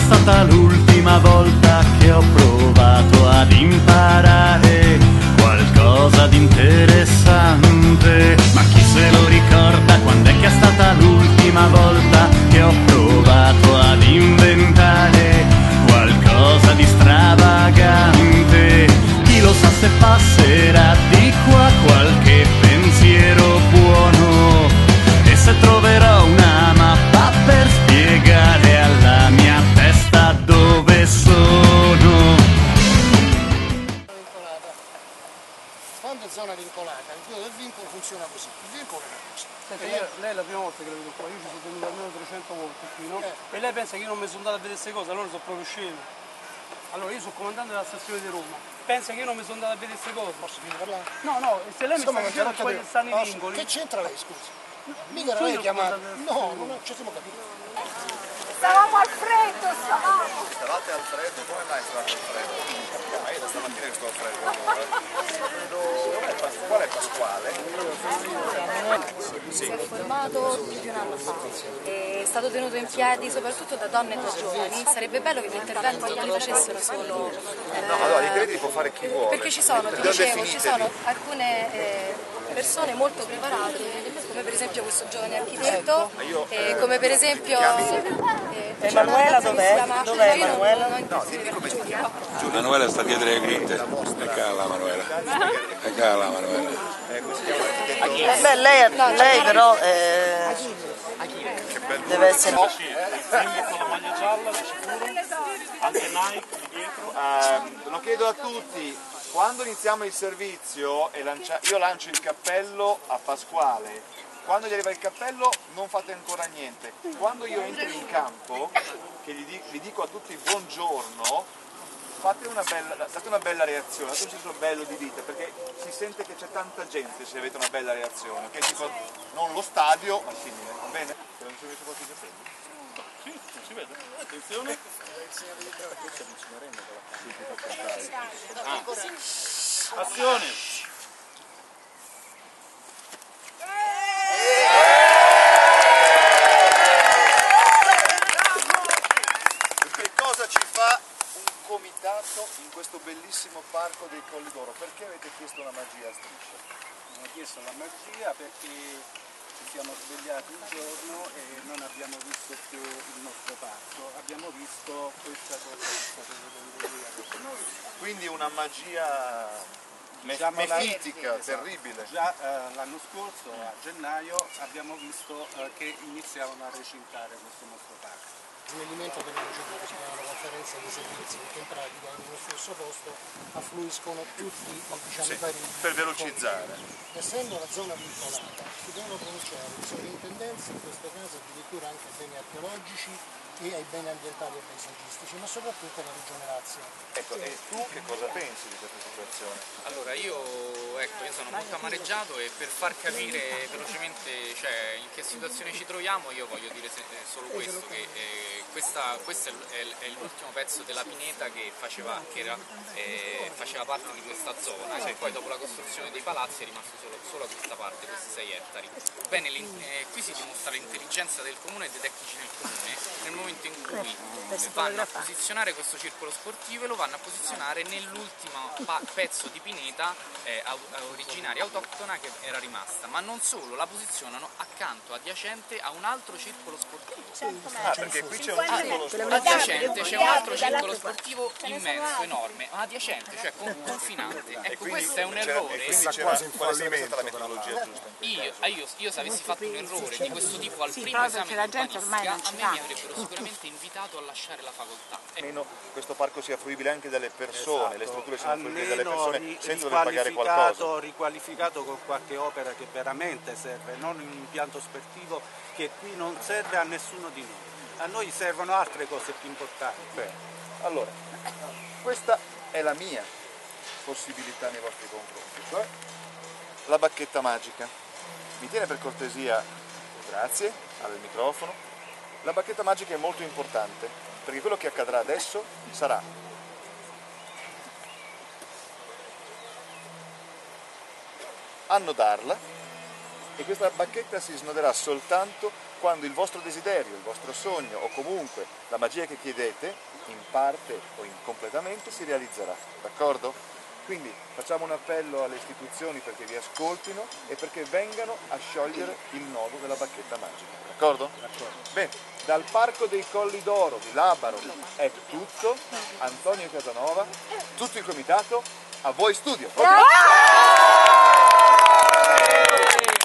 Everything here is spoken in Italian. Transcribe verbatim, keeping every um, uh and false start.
stata l'ultima volta che ho provato ad imparare qualcosa di interessante? Ma chi se lo ricorda quando è che è stata l'ultima volta che ho provato ad inventare qualcosa di stravagante? Chi lo sa se passerà di qua qualche pensiero buono e se troverò una mappa per spiegare alla mia testa dove sono. Quando è zona vincolata, il chiudo del vincolo funziona così. Il vincolo è una cosa. Senta, io, lei è la prima volta che la vedo qua, io ci sono venuto almeno trecento volte qui, no? Eh. E lei pensa che io non mi sono andato a vedere queste cose, allora sono proprio scemo. Allora io sono comandante della stazione di Roma, pensa che io non mi sono andato a vedere queste cose? Posso finire parlare? No, no, se lei mi sta dicendo che poi stanno i vincoli. Che c'entra lei, scusi? Mica lei chiamato. No, non ci siamo capiti. Stavamo al freddo, stavamo! Stavate al freddo? Come mai stavate al freddo? Ma io da stamattina che sto al freddo. Qual è Pasquale? Si è formato più di un anno fa, è stato tenuto in piedi soprattutto da donne e da giovani. Sarebbe bello che gli interventi non li facessero solo... Eh, no, allora, i crediti può fare chi vuole. Perché ci sono, ti dicevo, ci sono alcune eh, persone molto preparate, come per esempio questo giovane architetto, eh, come per esempio... Eh, Emanuela dov'è? Dov'è Emanuela? No, dimmi come si chiama. Emanuela sta dietro le quinte. Eccola la Manuela. Eccola la Manuela. Eh beh, lei, lei però eh, deve essere... Sempre con la maglia gialla, di sicuro, anche Nike di dietro. Uh, lo chiedo a tutti, quando iniziamo il servizio e lancia... io lancio il cappello a Pasquale, quando gli arriva il cappello non fate ancora niente. Quando io entro in campo, che gli, dico, gli dico a tutti buongiorno, fate una bella, date una bella reazione, date un senso bello di vita, perché si sente che c'è tanta gente se avete una bella reazione, ok? Tipo, non lo stadio, ma simile, va bene? Non si vede qualche capelli? Sì, non si vede. Attenzione. Ah. Azione! Comitato in questo bellissimo parco dei Colli d'Oro, perché avete chiesto una magia a striscia? Abbiamo chiesto la magia perché ci siamo svegliati un giorno e non abbiamo visto più il nostro parco, abbiamo visto questa cosa che state vedendo noi. Quindi una magia diciamo mefitica, la... terribile. Già eh, l'anno scorso, a gennaio, abbiamo visto eh, che iniziavano a recintare questo nostro parco. Snellimento della procedura, si chiama la conferenza dei servizi, perché in pratica in uno stesso posto affluiscono tutti diciamo, sì, i vari... per velocizzare. Essendo la zona vincolata, si devono pronunciare le sovrintendenze, in questo caso addirittura anche ai beni archeologici e ai beni ambientali e paesaggistici, ma soprattutto la Regione Lazio. Ecco, e tu che cosa pensi di questa situazione? Allora, io, ecco, io sono molto amareggiato e per far capire velocemente cioè, in che situazione ci troviamo, io voglio dire solo questo, che eh, questa, questo è, è l'ultimo pezzo della pineta che faceva, che era, eh, faceva parte di questa zona, e poi dopo la costruzione dei palazzi è rimasto solo, solo questa parte, questi sei ettari. Bene, eh, qui si dimostra l'intelligenza del comune e dei tecnici del comune, nel momento in cui vanno a posizionare questo circolo sportivo e lo vanno a posizionare nell'ultimo pezzo di pineta eh, originaria autoctona che era rimasta, ma non solo, la posizionano accanto, adiacente a un altro circolo sportivo. Ah, perché qui c'è un circolo sportivo. Adiacente c'è un altro circolo sportivo immenso, enorme, adiacente, cioè confinante. Ecco, questo è un errore. Quindi c'era qual è stata la metodologia giusta? Io, io, io se avessi fatto un errore di questo tipo al primo esame di urbanistica, a me mi avrebbero sicuramente invitato a lasciare la facoltà. Almeno questo parco sia fruibile anche dalle persone, esatto, le strutture siano fruibili dalle persone ri senza dover pagare qualcosa. Riqualificato con qualche opera che veramente serve, non un impianto sportivo che qui non serve a nessuno di noi. A noi servono altre cose più importanti. Beh, allora, questa è la mia possibilità nei vostri confronti, cioè la bacchetta magica. Mi tiene per cortesia, grazie, al microfono. La bacchetta magica è molto importante, perché quello che accadrà adesso sarà annodarla e questa bacchetta si snoderà soltanto quando il vostro desiderio, il vostro sogno o comunque la magia che chiedete, in parte o in completamente, si realizzerà, d'accordo? Quindi facciamo un appello alle istituzioni perché vi ascoltino e perché vengano a sciogliere il nodo della bacchetta magica, d'accordo? Bene, dal Parco dei Colli d'Oro di Labaro è tutto. Antonio Casanova, tutto il comitato, a voi studio! Bravo!